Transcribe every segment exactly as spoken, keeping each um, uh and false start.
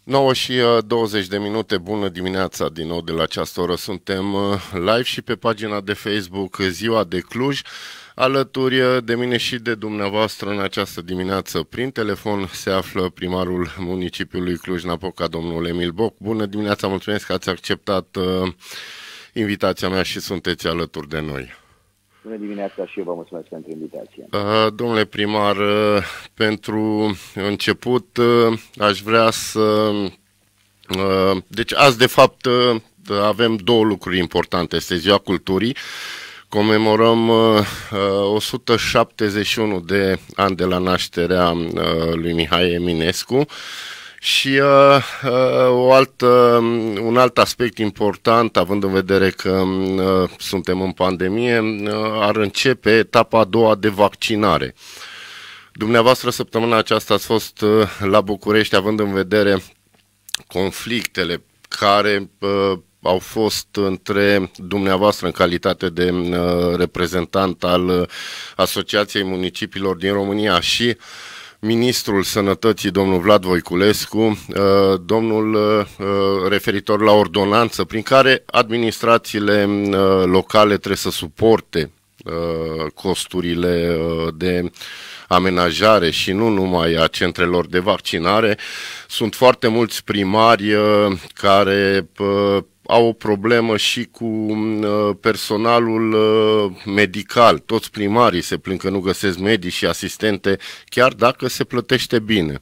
nouă și douăzeci de minute, bună dimineața din nou de la această oră. Suntem uh, live și pe pagina de Facebook Ziua de Cluj, alături uh, de mine și de dumneavoastră în această dimineață. Prin telefon se află primarul municipiului Cluj-Napoca, domnul Emil Boc. Bună dimineața, mulțumesc că ați acceptat uh, invitația mea și sunteți alături de noi. Bună dimineața și eu vă mulțumesc pentru invitație. Uh, domnule primar, uh, pentru început uh, aș vrea să... Deci azi, de fapt, avem două lucruri importante. Este Ziua Culturii. Comemorăm o sută șaptezeci și unu de ani de la nașterea lui Mihai Eminescu. Și uh, o altă, un alt aspect important, având în vedere că uh, suntem în pandemie, uh, ar începe etapa a doua de vaccinare. Dumneavoastră, săptămâna aceasta ați fost uh, la București, având în vedere conflictele care uh, au fost între dumneavoastră în calitate de uh, reprezentant al uh, Asociației Municipiilor din România și Ministrul Sănătății, domnul Vlad Voiculescu, uh, domnul uh, referitor la ordonanță prin care administrațiile uh, locale trebuie să suporte uh, costurile uh, de amenajare și nu numai a centrelor de vaccinare. Sunt foarte mulți primari uh, care uh, au o problemă și cu uh, personalul uh, medical. Toți primarii se plâng că nu găsesc medici și asistente, chiar dacă se plătește bine.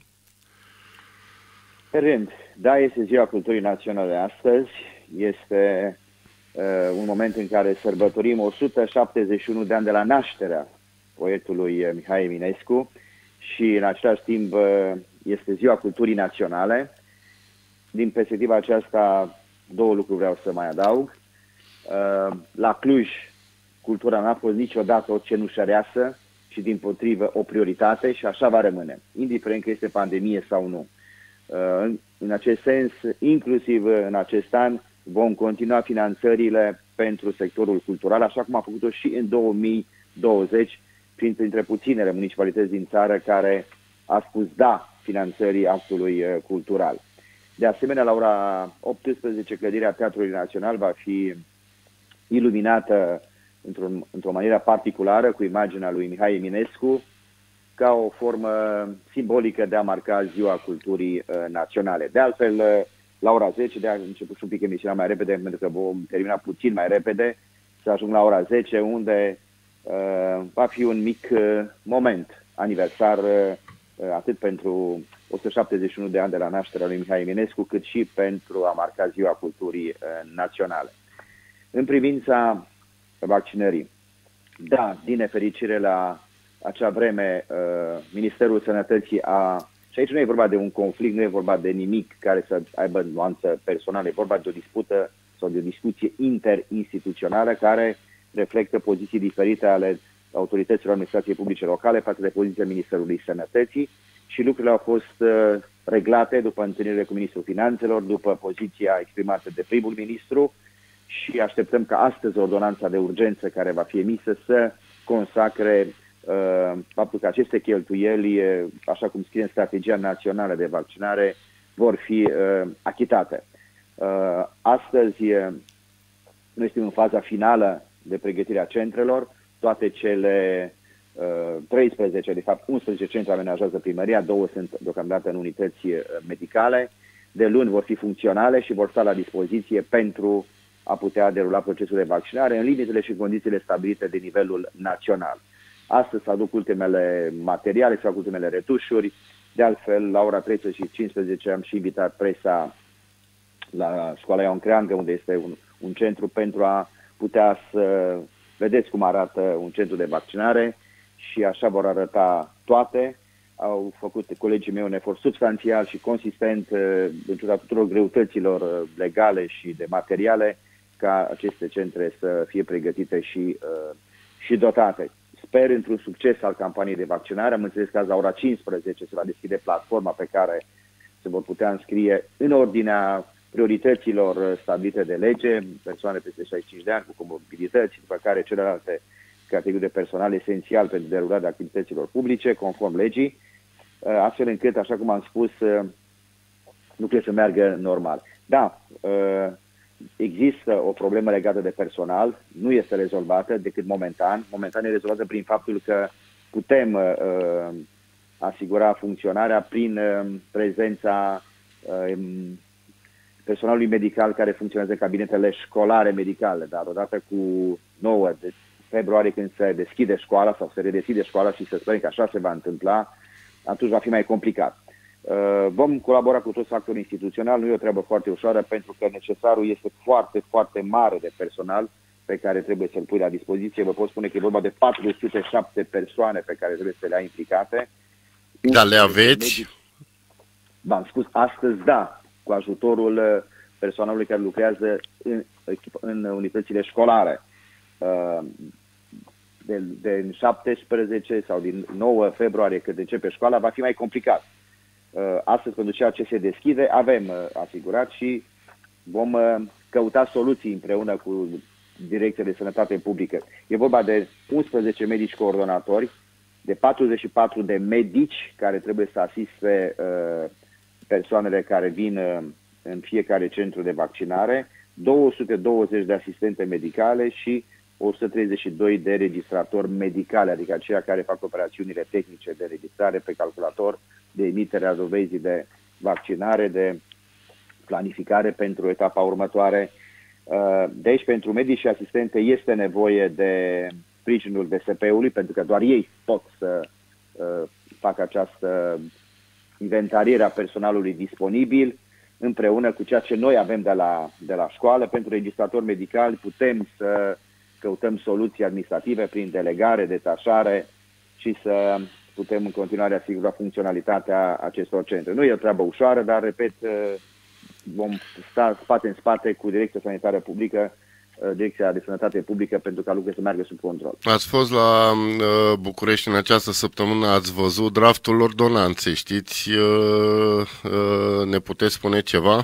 Pe rând, da, este Ziua Culturii Naționale astăzi. Este uh, un moment în care sărbătorim o sută șaptezeci și unu de ani de la nașterea poetului Mihai Eminescu și în același timp este Ziua Culturii Naționale. Din perspectiva aceasta, două lucruri vreau să mai adaug. La Cluj, cultura n-a fost niciodată o cenușăreasă și dimpotrivă o prioritate și așa va rămâne, indiferent că este pandemie sau nu. În acest sens, inclusiv în acest an, vom continua finanțările pentru sectorul cultural, așa cum a făcut-o și în două mii douăzeci, printre puținele municipalități din țară care a spus da finanțării actului cultural. De asemenea, la ora optsprezece, clădirea Teatrului Național va fi iluminată într-o într-o manieră particulară cu imaginea lui Mihai Eminescu, ca o formă simbolică de a marca Ziua Culturii Naționale. De altfel, la ora zece, de a început și un pic emisiunea mai repede, pentru că vom termina puțin mai repede, să ajung la ora zece, unde Uh, va fi un mic uh, moment aniversar uh, atât pentru o sută șaptezeci și unu de ani de la nașterea lui Mihai Eminescu, cât și pentru a marca Ziua Culturii uh, Naționale. În privința vaccinării, da, din nefericire la acea vreme uh, Ministerul Sănătății a... Și aici nu e vorba de un conflict, nu e vorba de nimic care să aibă nuanță personală, e vorba de o dispută sau de o discuție interinstituțională care reflectă poziții diferite ale autorităților administrației publice locale față de poziția Ministerului Sănătății și lucrurile au fost uh, reglate după întâlnire cu Ministrul Finanțelor, după poziția exprimată de primul ministru și așteptăm ca astăzi ordonanța de urgență care va fi emisă să consacre uh, faptul că aceste cheltuieli, așa cum scrie în Strategia Națională de Vaccinare, vor fi uh, achitate. Uh, astăzi uh, noi suntem în faza finală de pregătirea centrelor, toate cele uh, treisprezece, de fapt unsprezece centre amenajează primăria, două sunt deocamdată în unități uh, medicale, de luni vor fi funcționale și vor sta la dispoziție pentru a putea derula procesul de vaccinare în limitele și condițiile stabilite de nivelul național. Astăzi se aduc ultimele materiale, se fac ultimele retușuri, de altfel la ora treisprezece și cincisprezece am și invitat presa la școala Ion Creangă, unde este un, un centru pentru a putea să vedeți cum arată un centru de vaccinare și așa vor arăta toate. Au făcut colegii mei un efort substanțial și consistent, în ciuda tuturor greutăților legale și de materiale, ca aceste centre să fie pregătite și, și dotate. Sper într-un succes al campaniei de vaccinare. Am înțeles că azi la ora cincisprezece se va deschide platforma pe care se vor putea înscrie în ordinea priorităților stabilite de lege, persoane peste șaizeci și cinci de ani cu comorbidități, după care celelalte categorii de personal esențial pentru derularea activităților publice, conform legii, astfel încât, așa cum am spus, lucrurile să meargă normal. Da, există o problemă legată de personal, nu este rezolvată decât momentan. Momentan e rezolvată prin faptul că putem asigura funcționarea prin prezența personalului medical care funcționează în cabinetele școlare medicale, dar odată cu nouă de februarie, când se deschide școala sau se redeschide școala, și să sperăm că așa se va întâmpla, atunci va fi mai complicat. Vom colabora cu toți factorii instituționali, nu e o treabă foarte ușoară, pentru că necesarul este foarte, foarte mare de personal pe care trebuie să-l pui la dispoziție. Vă pot spune că e vorba de patru sute șapte persoane pe care trebuie să le ai implicate. Dar le aveți? V-am spus, astăzi da, cu ajutorul personalului care lucrează în, în unitățile școlare. De, de șaptesprezece sau din nouă februarie, când începe școala, va fi mai complicat. Astăzi, pentru ceea ce se deschide, avem asigurat și vom căuta soluții împreună cu Direcția de Sănătate Publică. E vorba de unsprezece medici coordonatori, de patruzeci și patru de medici care trebuie să asiste persoanele care vin în fiecare centru de vaccinare, două sute douăzeci de asistente medicale și o sută treizeci și doi de registratori medicale, adică aceia care fac operațiunile tehnice de registrare pe calculator, de emitere a dovezii de vaccinare, de planificare pentru etapa următoare. De aici, pentru medici și asistente, este nevoie de sprijinul D S P-ului, pentru că doar ei pot să facă această inventariere a personalului disponibil, împreună cu ceea ce noi avem de la, de la școală. Pentru registratori medicali putem să căutăm soluții administrative prin delegare, detașare și să putem în continuare asigura funcționalitatea acestor centre. Nu e o treabă ușoară, dar, repet, vom sta spate în spate cu Direcția Sanitară Publică, Direcția de Sănătate Publică, pentru ca lucrurile să meargă sub control. Ați fost la uh, București în această săptămână, ați văzut draftul ordonanței, știți? Uh, uh, ne puteți spune ceva?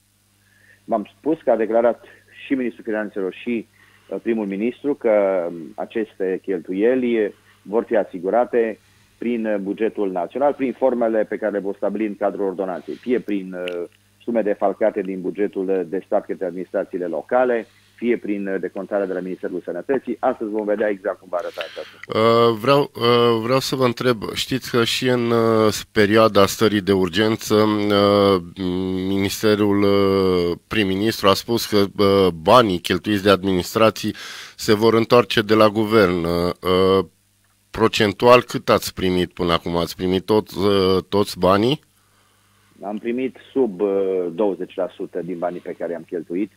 V-am spus că a declarat și Ministrul Finanțelor și uh, primul ministru că aceste cheltuieli vor fi asigurate prin bugetul național, prin formele pe care le vor stabili în cadrul ordonanței, fie prin uh, sume defalcate din bugetul de stat către administrațiile locale, fie prin decontarea de la Ministerul Sănătății. Astăzi vom vedea exact cum va arăta aceasta. Uh, vreau, uh, vreau să vă întreb, știți că și în uh, perioada stării de urgență, uh, Ministerul uh, prim-ministru a spus că uh, banii cheltuiți de administrații se vor întoarce de la guvern. Uh, procentual, cât ați primit până acum? Ați primit tot, uh, toți banii? Am primit sub uh, douăzeci la sută din banii pe care i-am cheltuit.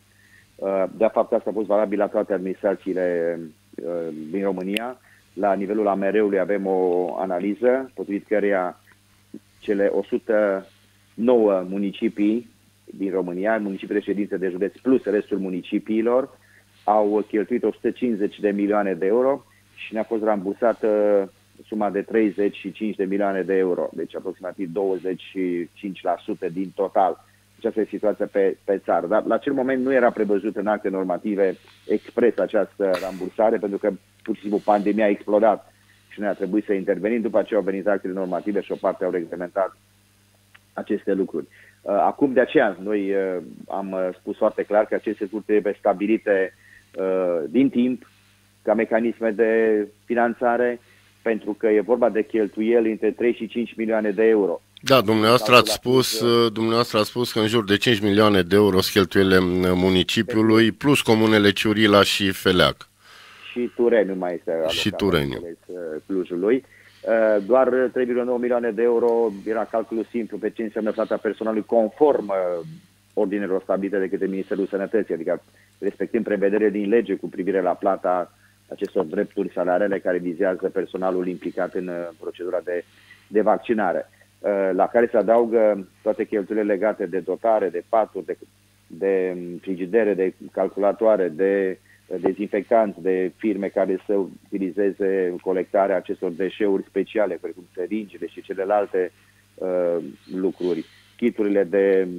De fapt, asta a fost valabil la toate administrațiile din România. La nivelul A M R-ului avem o analiză, potrivit căreia cele o sută nouă municipii din România, municipiile ședințe de județ plus restul municipiilor, au cheltuit o sută cincizeci de milioane de euro și ne-a fost rambursată suma de treizeci și cinci de milioane de euro, deci aproximativ douăzeci și cinci la sută din total. Aceasta e situația pe, pe țară. Dar la acel moment nu era prevăzut în acte normative expres această rambursare, pentru că pur și simplu pandemia a explodat și noi a trebuit să intervenim. După aceea au venit actele normative și o parte au reglementat aceste lucruri. Acum, de aceea, noi am spus foarte clar că aceste lucruri trebuie stabilite din timp, ca mecanisme de finanțare, pentru că e vorba de cheltuieli între trei și cinci milioane de euro. Da, dumneavoastră ați spus, dumneavoaloastră ați spus că în jur de cinci milioane de euro sunt cheltuielile municipiului, plus comunele Ciurila și Feleac. Și Tureniu mai este alocat. Și Tureniu. Clujului. Doar trei virgulă nouă milioane de euro era calculul simplu pe ce înseamnă plata personalului conform ordinelor stabilite de către Ministerul Sănătății, adică respectând prevederile din lege cu privire la plata acestor drepturi salariale care vizează personalul implicat în procedura de, de vaccinare, la care se adaugă toate cheltuielile legate de dotare, de paturi, de, de frigidere, de calculatoare, de dezinfectanți, de firme care să utilizeze colectarea acestor deșeuri speciale, precum seringile și celelalte uh, lucruri, kiturile de,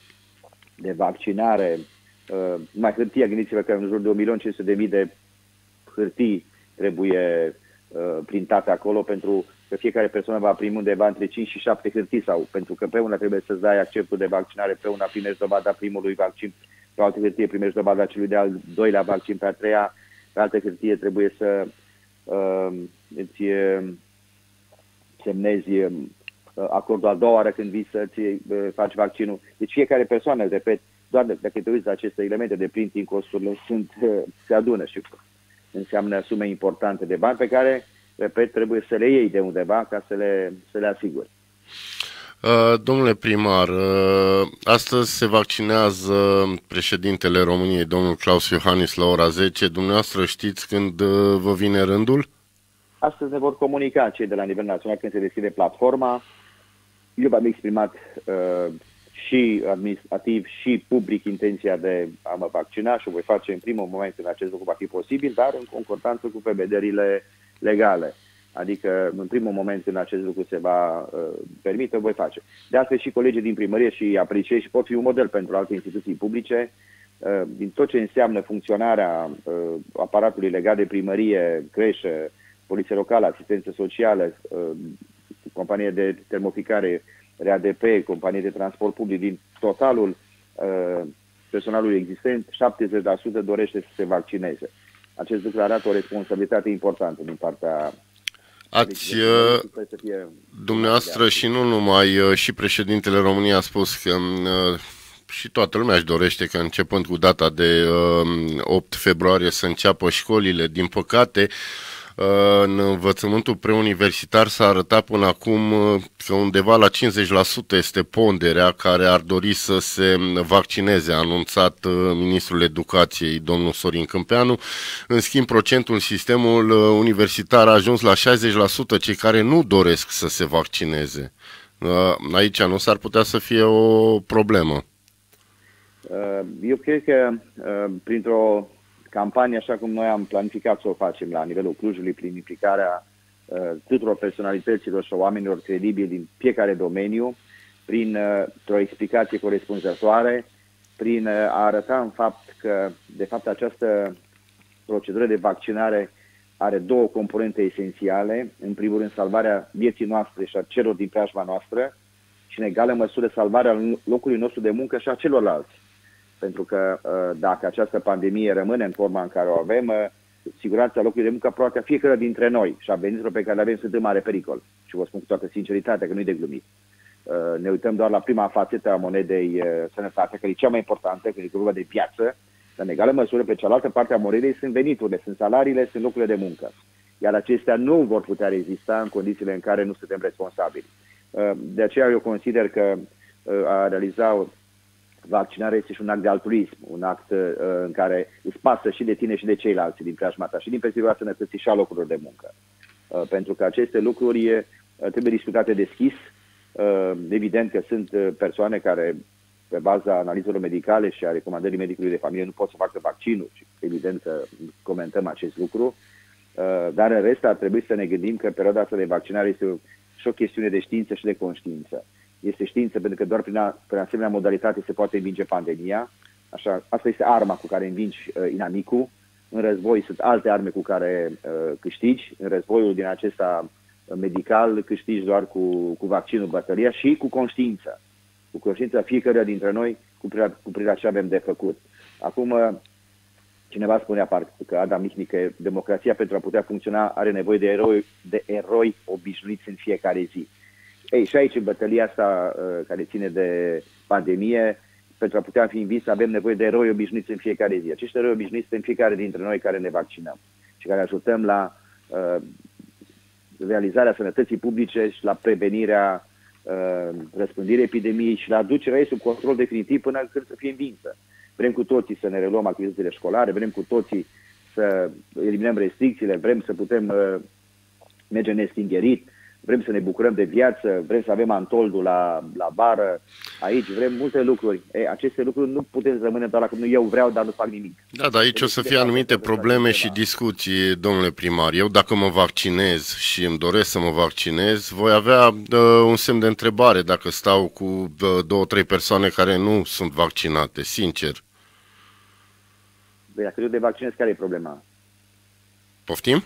de vaccinare, uh, mai hârtia, gândiți-vă că în jur de un milion cinci sute de mii de hârtii trebuie uh, printate acolo pentru că fiecare persoană va primi undeva între cinci și șapte hârtii, sau pentru că pe una trebuie să-ți dai acceptul de vaccinare, pe una primești dovada primului vaccin, pe o altă hârtie primești dovada celui de-al doilea vaccin, pe a treia, pe altă hârtie trebuie să uh, îți uh, semnezi uh, acordul a doua oară când vii să-ți uh, faci vaccinul. Deci fiecare persoană, repet, doar dacă te uiți la aceste elemente de printing, costurile sunt, uh, se adună și înseamnă sume importante de bani pe care, repet, trebuie să le iei de undeva ca să le, să le asiguri. Uh, domnule primar, uh, astăzi se vaccinează președintele României, domnul Klaus Iohannis, la ora zece. Dumneavoastră știți când uh, vă vine rândul? Astăzi ne vor comunica cei de la nivel național când se deschide platforma. Eu v-am exprimat uh, și administrativ și public intenția de a mă vaccina și o voi face în primul moment când acest lucru va fi posibil, dar în concordanță cu prevederile legale. Adică în primul moment când acest lucru se va uh, permite, o voi face. De altfel și colegii din primărie și apreciez și pot fi un model pentru alte instituții publice. Uh, din tot ce înseamnă funcționarea uh, aparatului legat de primărie, creșă, poliție locală, asistență socială, uh, companie de termoficare, R A D P, companie de transport public, din totalul uh, personalului existent, șaptezeci la sută dorește să se vaccineze. Acest lucru arată o responsabilitate importantă din partea... Ați, dumneavoastră și nu numai, și președintele României a spus că și toată lumea își dorește că începând cu data de opt februarie să înceapă școlile. Din păcate, în învățământul preuniversitar s-a arătat până acum că undeva la cincizeci la sută este ponderea care ar dori să se vaccineze, a anunțat ministrul educației, domnul Sorin Câmpeanu. În schimb, procentul în sistemul universitar a ajuns la șaizeci la sută cei care nu doresc să se vaccineze. Aici nu s-ar putea să fie o problemă. Eu cred că printr-o campanie, așa cum noi am planificat să o facem la nivelul Clujului, prin implicarea uh, tuturor personalităților și oamenilor credibili din fiecare domeniu, prin uh, o explicație corespunzătoare, prin uh, a arăta în fapt că, de fapt, această procedură de vaccinare are două componente esențiale. În primul rând, salvarea vieții noastre și a celor din preajma noastră și, în egală măsură, salvarea locului nostru de muncă și a celorlalți. Pentru că dacă această pandemie rămâne în forma în care o avem, siguranța locului de muncă aproape a fiecare dintre noi și a veniturilor pe care le avem sunt în mare pericol. Și vă spun cu toată sinceritatea că nu-i de glumit. Ne uităm doar la prima fațetă a monedei sănătate, care e cea mai importantă, că e vorba de viață, dar în egală măsură pe cealaltă parte a monedei sunt veniturile, sunt salariile, sunt locurile de muncă. Iar acestea nu vor putea rezista în condițiile în care nu suntem responsabili. De aceea eu consider că a realiza vaccinarea este și un act de altruism, un act uh, în care îți pasă și de tine și de ceilalți din preajma ta, și din perspectiva sănătății și a locurilor de muncă. Uh, pentru că aceste lucruri uh, trebuie discutate deschis. Uh, evident că sunt uh, persoane care, pe baza analizelor medicale și a recomandării medicului de familie, nu pot să facă vaccinul. Și evident că comentăm acest lucru. Uh, dar în rest ar trebui să ne gândim că perioada asta de vaccinare este o, și o chestiune de știință și de conștiință. Este știință pentru că doar prin, a, prin asemenea modalitate se poate învinge pandemia. Așa, asta este arma cu care învingi uh, inamicul. În război sunt alte arme cu care uh, câștigi. În războiul din acesta medical câștigi doar cu, cu vaccinul, bătălia și cu conștiință. Cu conștiința fiecăruia dintre noi cu privirea ce avem de făcut. Acum, uh, cineva spunea că Adam Michnic că democrația pentru a putea funcționa are nevoie de eroi, de eroi obișnuiți în fiecare zi. Ei, și aici, în bătălia asta uh, care ține de pandemie, pentru a putea fi învins, avem nevoie de eroi obișnuiți în fiecare zi. Acești eroi obișnuiți sunt fiecare dintre noi care ne vaccinăm și care ajutăm la uh, realizarea sănătății publice și la prevenirea uh, răspândirii epidemiei și la aducerea ei sub control definitiv până când să fie învinsă. Vrem cu toții să ne reluăm activitățile școlare, vrem cu toții să eliminăm restricțiile, vrem să putem uh, merge nestingherit, vrem să ne bucurăm de viață, vrem să avem antoldul la, la bară, aici vrem multe lucruri. Ei, aceste lucruri nu putem să rămâne doar la cum eu vreau, dar nu fac nimic. Da, dar aici o să fie anumite probleme și discuții, domnule primar. Eu dacă mă vaccinez și îmi doresc să mă vaccinez, voi avea uh, un semn de întrebare dacă stau cu uh, două, trei persoane care nu sunt vaccinate, sincer. Dacă eu de vaccinez, care e problema? Poftim?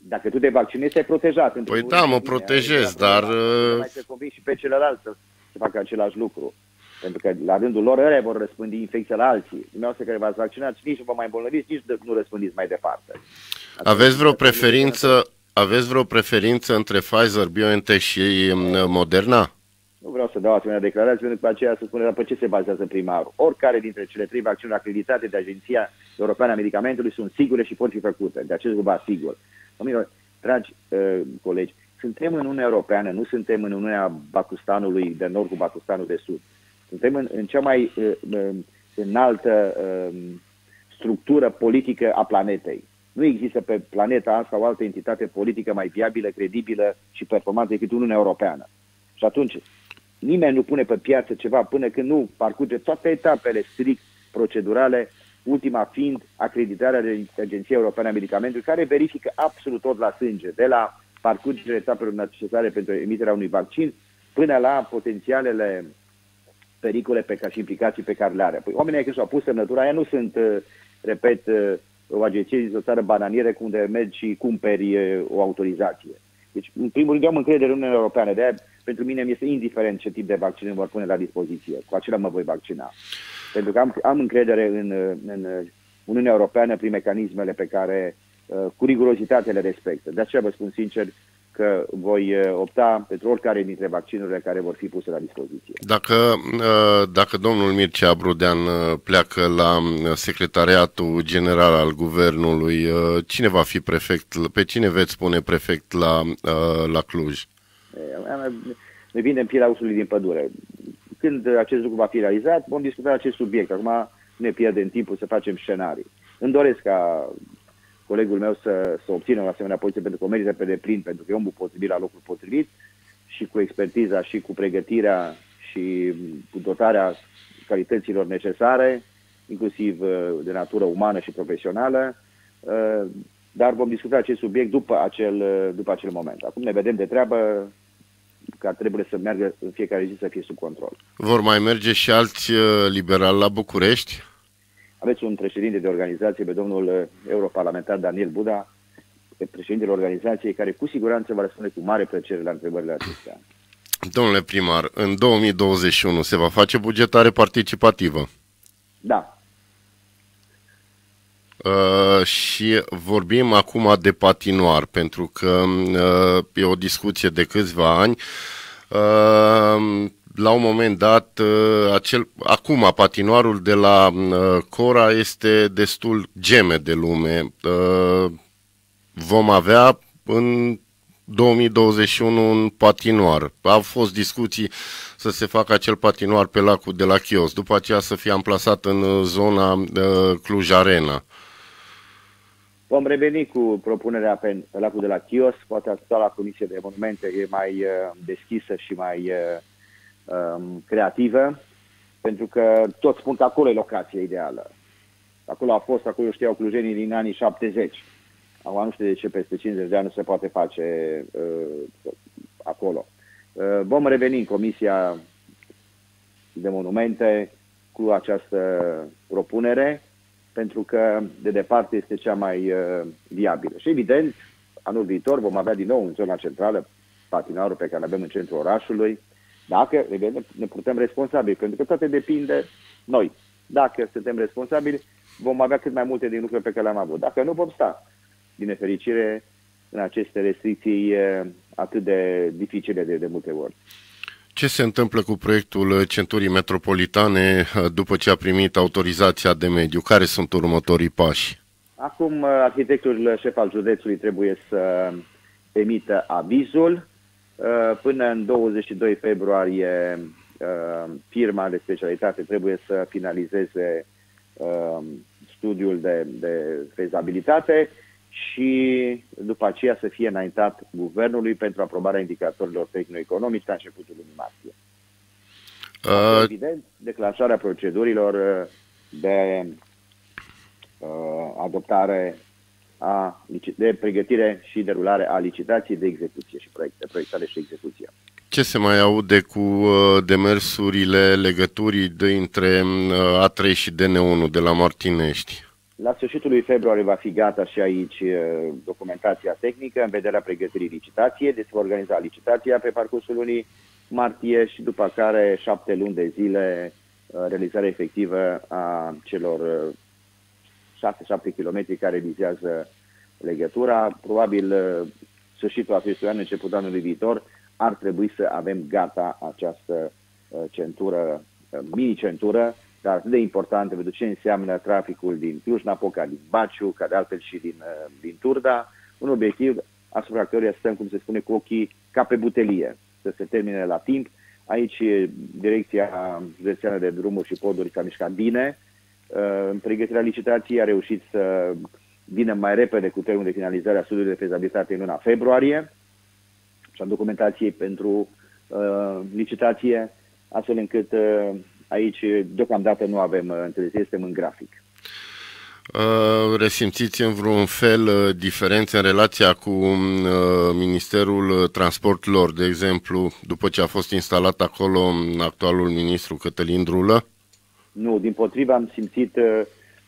Dacă tu te vaccinezi, te protejat. Păi da, mă protejez, dar... Mai să convingi și pe celălalt să, să facă același lucru. Pentru că la rândul lor ăia vor răspândi infecția la alții. Dumneavoastră care v-ați vaccinat, nici nu vă mai îmbolnăviți, nici nu răspândiți mai departe. Aveți vreo preferință, aveți vreo preferință între Pfizer-BioNTech și Moderna? Nu vreau să dau asemenea declarații, pentru că pe aceea să spune, dar pe ce se bazează primarul? Oricare dintre cele trei vaccinuri acreditate de Agenția Europeană a Medicamentului sunt sigure și pot fi făcute. De acest lucru asigur. Domnilor, dragi uh, colegi, suntem în Uniunea Europeană, nu suntem în Uniunea Bacustanului de nord cu Bacustanul de sud. Suntem în, în cea mai uh, uh, înaltă uh, structură politică a planetei. Nu există pe planeta asta o altă entitate politică mai viabilă, credibilă și performantă decât Uniunea Europeană. Și atunci, nimeni nu pune pe piață ceva până când nu parcurge toate etapele strict procedurale, ultima fiind acreditarea de Agenția Europeană a Medicamentului, care verifică absolut tot la sânge, de la parcurgerea etapelor necesare pentru emiterea unui vaccin până la potențialele pericole pe care și implicații pe care le are. Păi, oamenii care s-au pus semnătura aia nu sunt, repet, o agenție din o țară bananieră unde mergi și cumperi o autorizație. Deci, în primul rând, eu am încredere în Uniunea Europeană. De aia, pentru mine, mi este indiferent ce tip de vaccin îmi vor pune la dispoziție. Cu acela mă voi vaccina. Pentru că am, am încredere în, în Uniunea Europeană prin mecanismele pe care, cu rigurozitate, le respectă. De aceea vă spun sincer că voi opta pentru oricare dintre vaccinurile care vor fi puse la dispoziție. Dacă, dacă domnul Mircea Brudean pleacă la Secretariatul General al Guvernului, cine va fi prefect? Pe cine veți spune prefect la, la Cluj? Ne vindem pielea usului din pădure. Când acest lucru va fi realizat, vom discuta acest subiect. Acum nu ne pierdem timpul să facem scenarii. Îmi doresc ca colegul meu să, să obțină o asemenea poziție, pentru că o merită pe deplin, pentru că e omul potrivit la locul potrivit și cu expertiza și cu pregătirea și cu dotarea calităților necesare, inclusiv de natură umană și profesională, dar vom discuta acest subiect după acel, după acel moment. Acum ne vedem de treabă, că trebuie să meargă în fiecare zi să fie sub control. Vor mai merge și alți liberali la București? Aveți un președinte de organizație, pe domnul europarlamentar Daniel Buda, președintele organizației, care cu siguranță va răspunde cu mare plăcere la întrebările acestea. Domnule primar, în două mii douăzeci și unu se va face bugetare participativă? Da. Uh, și vorbim acum de patinoar, pentru că uh, e o discuție de câțiva ani. Uh, la un moment dat, uh, acel, acum patinoarul de la uh, Cora este destul geme de lume. Uh, vom avea în două mii douăzeci și unu un patinoar. Au fost discuții să se facă acel patinoar pe lacul de la Chios, după aceea să fie amplasat în zona uh, Cluj Arena. Vom reveni cu propunerea pe lacul de la Chios, poate atâta la Comisie de Monumente e mai uh, deschisă și mai uh, um, creativă, pentru că toți spun că acolo e locația ideală. Acolo a fost, acolo știau clujenii din anii șaptezeci. Acum nu știu de ce peste cincizeci de ani nu se poate face uh, acolo. Uh, vom reveni în Comisia de Monumente cu această propunere, pentru că de departe este cea mai uh, viabilă. Și evident, anul viitor vom avea din nou în zona centrală patinoarul pe care îl avem în centrul orașului, dacă evident, ne putem responsabili, pentru că toate depinde noi. Dacă suntem responsabili, vom avea cât mai multe din lucrurile pe care le-am avut. Dacă nu, vom sta, din nefericire, în aceste restricții uh, atât de dificile de, de multe ori. Ce se întâmplă cu proiectul Centurii Metropolitane după ce a primit autorizația de mediu? Care sunt următorii pași? Acum, arhitectul șef al județului trebuie să emită avizul. Până în douăzeci și doi februarie, firma de specialitate trebuie să finalizeze studiul de, de fezabilitate și după aceea să fie înaintat guvernului pentru aprobarea indicatorilor tehno-economici la începutul lunii martie. Uh... Evident, declanșarea procedurilor de uh, adoptare a, de pregătire și derulare a licitației de execuție și proiecte, proiectare și execuție. Ce se mai aude cu demersurile legăturii dintre A trei și D N unu de la Martinești? La sfârșitul lui februarie va fi gata și aici documentația tehnică în vederea pregătirii licitației, deci va organiza licitația pe parcursul lunii martie și după care șapte luni de zile realizarea efectivă a celor șase șapte kilometri care vizează legătura. Probabil sfârșitul acestui an, începutul anului viitor, ar trebui să avem gata această centură, mini-centură, dar atât de importantă pentru ce înseamnă traficul din Cluj-Napoca, din Baciu, ca de altfel și din, din Turda, un obiectiv asupra căruia stăm, cum se spune, cu ochii ca pe butelie, să se termine la timp. Aici Direcția Județeană de Drumuri și Poduri s-a mișcat bine. În pregătirea licitației a reușit să vină mai repede cu termenul de finalizare a studiului de fezabilitate în luna februarie și a documentației pentru uh, licitație, astfel încât uh, aici deocamdată nu avem uh, întârzieri, suntem în grafic. Uh, resimțiți în vreun fel uh, diferențe în relația cu uh, Ministerul Transporturilor, de exemplu, după ce a fost instalat acolo actualul ministru Cătălin Drulă? Nu, dimpotrivă am simțit uh,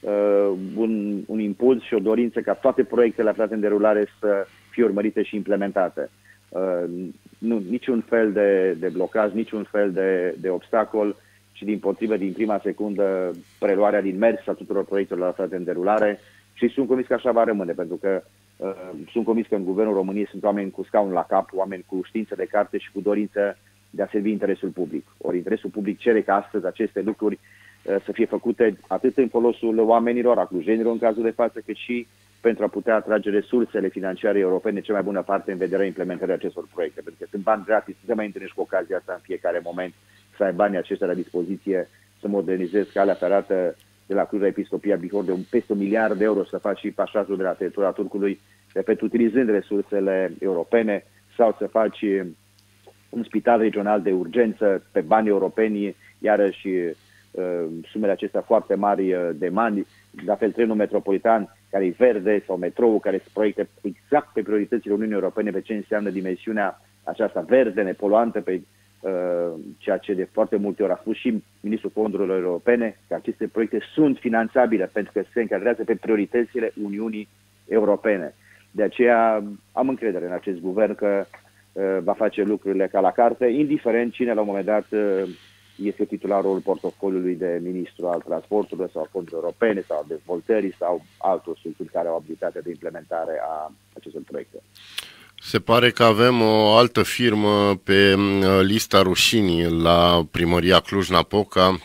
un, un impuls și o dorință ca toate proiectele aflate în derulare să fie urmărite și implementate. Uh, nu, niciun fel de, de blocaj, niciun fel de, de obstacol, și dimpotrivă, din prima secundă, preluarea din mers a tuturor proiectelor aflate în derulare și sunt convins că așa va rămâne, pentru că uh, sunt convins că în Guvernul României sunt oameni cu scaun la cap, oameni cu știință de carte și cu dorință de a servi interesul public. Ori interesul public cere ca astăzi aceste lucruri uh, să fie făcute atât în folosul oamenilor, a clujenilor în cazul de față, cât și pentru a putea atrage resursele financiare europene cea mai bună parte în vederea implementării acestor proiecte. Pentru că sunt bani gratis, nu te mai întâlnești cu ocazia asta în fiecare moment, să ai banii aceștia la dispoziție, să modernizezi calea ferată de la Cluj la Episcopia Bihor de un peste un miliard de euro, să faci și pașajul de la teritoriul Turcului, repet, utilizând resursele europene, sau să faci un spital regional de urgență pe bani europeni, iarăși uh, sumele acestea foarte mari de bani, la fel trenul metropolitan, care e verde, sau metrou, care se proiecte exact pe prioritățile Uniunii Europene, pe ce înseamnă dimensiunea aceasta verde, nepoluantă, pe uh, ceea ce de foarte multe ori a spus și Ministrul Fondurilor Europene, că aceste proiecte sunt finanțabile pentru că se încadrează pe prioritățile Uniunii Europene. De aceea am încredere în acest guvern că uh, va face lucrurile ca la carte, indiferent cine la un moment dat uh, este titularul portofoliului de ministru al transporturilor sau fondurilor europene sau dezvoltării sau altor structuri care au abilitatea de implementare a acestor proiecte. Se pare că avem o altă firmă pe lista rușinii la Primăria Cluj-Napoca.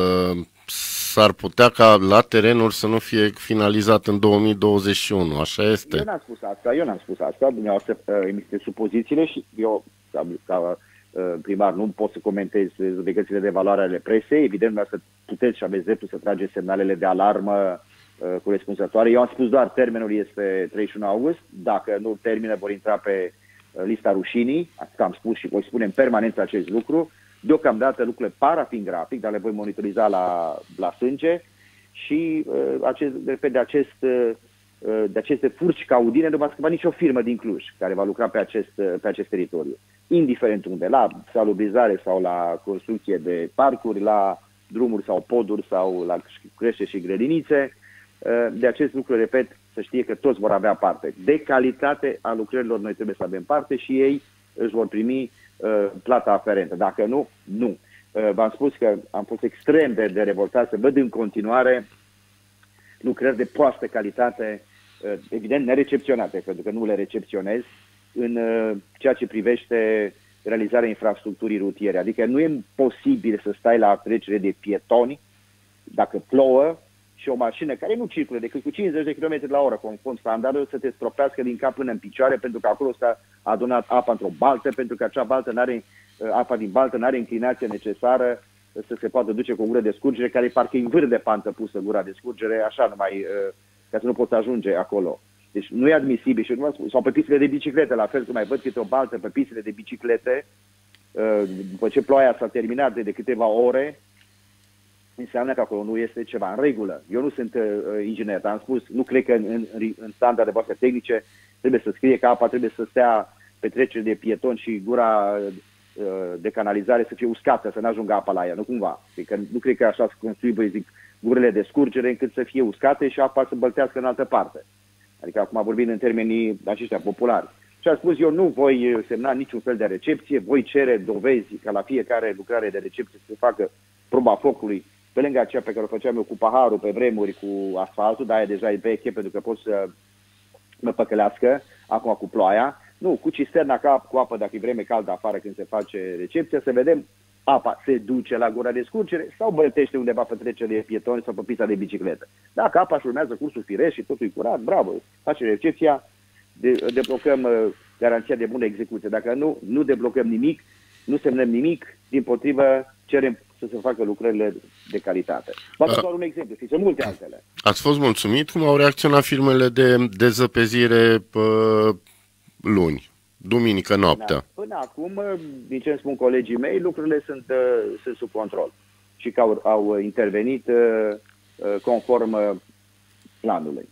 S-ar putea ca la terenuri să nu fie finalizat în două mii douăzeci și unu, așa este? Eu n-am spus asta, eu n-am spus asta, dumneavoastră emite supozițiile și eu, ca, ca primar, nu pot să comentez judecățile de valoare ale presei. Evident, să puteți și aveți dreptul să trageți semnalele de alarmă uh, corespunzătoare. Eu am spus doar termenul este treizeci și unu august. Dacă nu termină, vor intra pe uh, lista rușinii. Asta am spus și voi spune în permanență acest lucru. Deocamdată lucrurile par a fi în grafic, dar le voi monitoriza la, la sânge și uh, acest, repet, de, acest, uh, de aceste furci caudine nu va scăpa nicio firmă din Cluj care va lucra pe acest, pe acest teritoriu. Indiferent unde, la salubrizare sau la construcție de parcuri, la drumuri sau poduri sau la creșteri și grădinițe, de acest lucru, repet, să știe că toți vor avea parte. De calitate a lucrărilor noi trebuie să avem parte și ei își vor primi uh, plata aferentă. Dacă nu, nu. Uh, v-am spus că am fost extrem de, de revoltat să văd în continuare lucrări de proastă calitate, uh, evident nerecepționate, pentru că nu le recepționez, în uh, ceea ce privește realizarea infrastructurii rutiere. Adică nu e posibil să stai la trecere de pietoni dacă plouă și o mașină care nu circulă decât cu cincizeci de kilometri la oră, conform standardul, să te stropească din cap până în picioare, pentru că acolo s-a adunat apa într-o baltă, pentru că acea baltă n-are, apa din baltă nu are inclinația necesară să se poată duce cu o gură de scurgere, care parcă e în vâr de pantă pusă gura de scurgere, așa numai, ca să nu poți ajunge acolo. Deci nu e admisibil. Și nu sau pe pistele de biciclete, la fel, cum mai văd câte o baltă pe pistele de biciclete, după ce ploaia s-a terminat de, de câteva ore, înseamnă că acolo nu este ceva în regulă. Eu nu sunt uh, inginer, dar am spus, nu cred că în, în, în standarde voastre tehnice trebuie să scrie că apa trebuie să stea pe trecere de pietoni și gura de canalizare să fie uscată, să nu ajungă apa la ea, nu cumva. Adică nu cred că așa să constituie, zic, gurile de scurgere încât să fie uscate și apa să băltească în altă parte. Adică acum vorbim în termenii aceștia populari. Și a spus, eu nu voi semna niciun fel de recepție, voi cere dovezi ca la fiecare lucrare de recepție să se facă proba focului, pe lângă aceea pe care o făceam eu cu paharul pe vremuri, cu asfaltul, dar aia deja e veche pentru că pot să mă păcălească, acum cu ploaia. Nu, cu cisterna ca, cu apă, dacă e vreme caldă afară când se face recepția, să vedem apa se duce la gura de scurgere sau băltește undeva pe trecere de pietoni sau pe pista de bicicletă. Dacă apa își urmează cursul firesc și totul e curat, bravo, face recepția, de, deblocăm uh, garanția de bună execuție. Dacă nu, nu deblocăm nimic, nu semnăm nimic, dimpotrivă cerem să se facă lucrările de calitate. Vă dau doar un exemplu, și sunt multe altele. Ați fost mulțumit cum au reacționat firmele de dezăpezire pe luni, duminică noaptea? Până acum, din ce îmi spun colegii mei, lucrurile sunt, uh, sunt sub control și că au, au intervenit uh, conform uh, planului.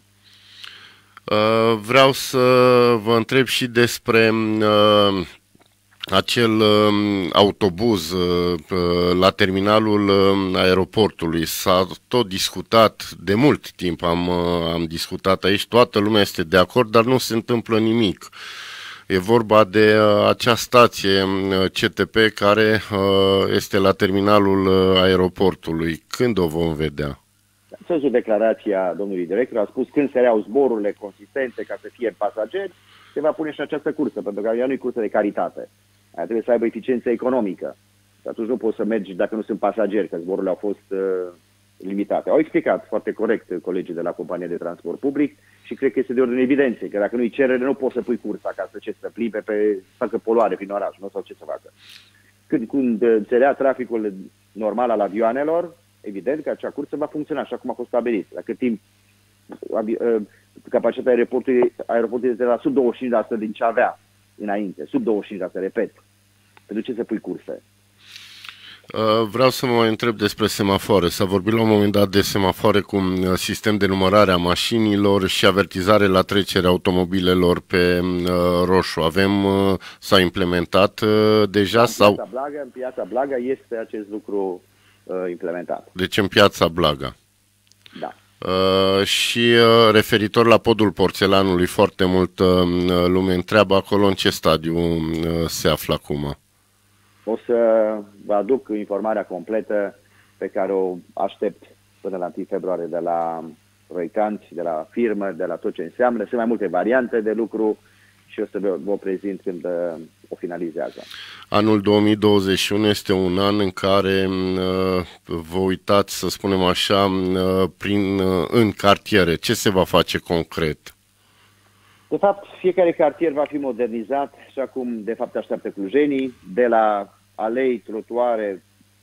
Uh, vreau să vă întreb și despre uh, acel uh, autobuz uh, la terminalul uh, aeroportului. S-a tot discutat, de mult timp am, uh, am discutat aici, toată lumea este de acord, dar nu se întâmplă nimic. E vorba de uh, acea stație uh, C T P care uh, este la terminalul uh, aeroportului. Când o vom vedea? Am văzut declarația domnului director, a spus când se reau zborurile consistente ca să fie pasageri, se va pune și această cursă, pentru că ea nu e cursă de caritate. Aia trebuie să aibă eficiență economică. Și atunci nu poți să mergi dacă nu sunt pasageri, că zborurile au fost uh, limitate. Au explicat foarte corect colegii de la compania de transport public și cred că este de ordine evidențe, că dacă nu-i cerere, nu poți să pui cursa ca să ce să plimbe pe, să facă poluare prin oraș, nu sau ce să facă. Când, când se rea traficul normal al avioanelor, evident că acea cursă va funcționa așa cum a fost stabilit. La cât timp capacitatea aeroportului, aeroportului este la sub douăzeci și cinci la sută din ce avea înainte, sub douăzeci și cinci la sută, repet. Pentru ce să pui curse? Vreau să mă întreb despre semafoare. S-a vorbit la un moment dat de semafoare cu sistem de numărare a mașinilor și avertizare la trecerea automobilelor pe roșu. Avem, s-a implementat deja? În sau? Piața Blaga, în Piața Blaga este acest lucru uh, implementat. Deci în Piața Blaga. Da. Uh, și uh, referitor la podul Porțelanului, foarte mult uh, lume întreabă acolo în ce stadiu uh, se află acum. O să vă aduc informarea completă pe care o aștept până la întâi februarie de la proiectanți, de la firmă, de la tot ce înseamnă. Sunt mai multe variante de lucru și o să vă, vă prezint când uh, o finalizează. Anul două mii douăzeci și unu este un an în care uh, vă uitați, să spunem așa, uh, prin, uh, în cartiere. Ce se va face concret? De fapt, fiecare cartier va fi modernizat, așa cum de fapt așteaptă clujenii, de la alei, trotuare,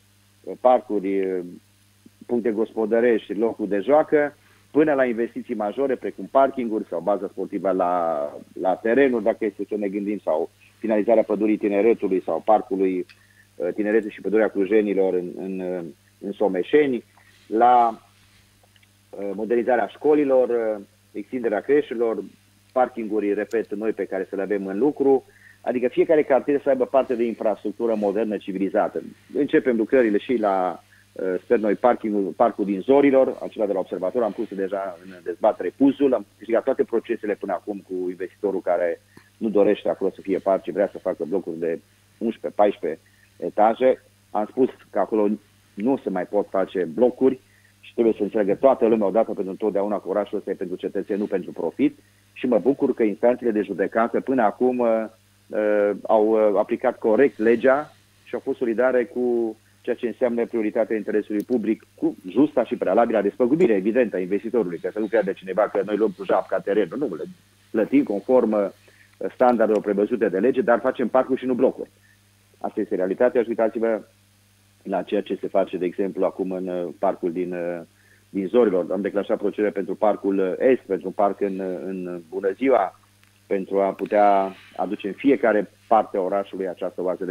parcuri, puncte gospodărești, locuri de joacă, până la investiții majore, precum parkinguri sau baza sportivă la, la terenuri, dacă este să ne gândim, sau finalizarea pădurii Tineretului sau parcului Tineretul și pădurea Clujenilor în, în, în Someșeni, la modernizarea școlilor, extinderea creșelor, parkinguri, repet, noi pe care să le avem în lucru, adică fiecare cartier să aibă parte de infrastructură modernă, civilizată. Începem lucrările și la, sper noi, parkingul, parcul din Zorilor, acela de la observator, am pus deja în dezbatere puzul, am câștigat toate procesele până acum cu investitorul care nu dorește acolo să fie parc, ci vrea să facă blocuri de unsprezece paisprezece etaje. Am spus că acolo nu se mai pot face blocuri și trebuie să înțeleagă toată lumea odată pentru întotdeauna că orașul ăsta e pentru cetățeni, nu pentru profit. Și mă bucur că instanțele de judecată până acum uh, uh, au uh, aplicat corect legea și au fost solidare cu ceea ce înseamnă prioritatea interesului public, cu justa și prealabilă despăgubire, evidentă, a investitorului, că să nu creadă cineva că noi luăm cu japca terenul. Nu, le plătim conform uh, standardelor prevăzute de lege, dar facem parcuri și nu blocuri. Asta este realitatea și uitați-vă la ceea ce se face, de exemplu, acum în uh, parcul din... Uh, din Zorilor. Am declanșat procedure pentru parcul Est, pentru un parc în, în Bună Ziua, pentru a putea aduce în fiecare parte a orașului această oază de...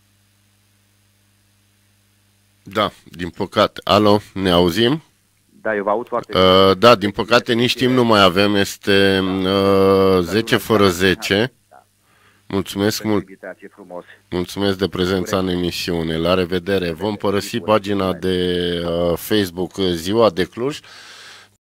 Da, din păcate. Alo, ne auzim? Da, eu vă aud foarte uh, Da, din păcate nici timp nu mai avem, este uh, zece fără zece. Mulțumesc mult. Invitație frumos. Mulțumesc de prezența în emisiune. La revedere. Vom părăsi pagina de uh, Facebook Ziua de Cluj.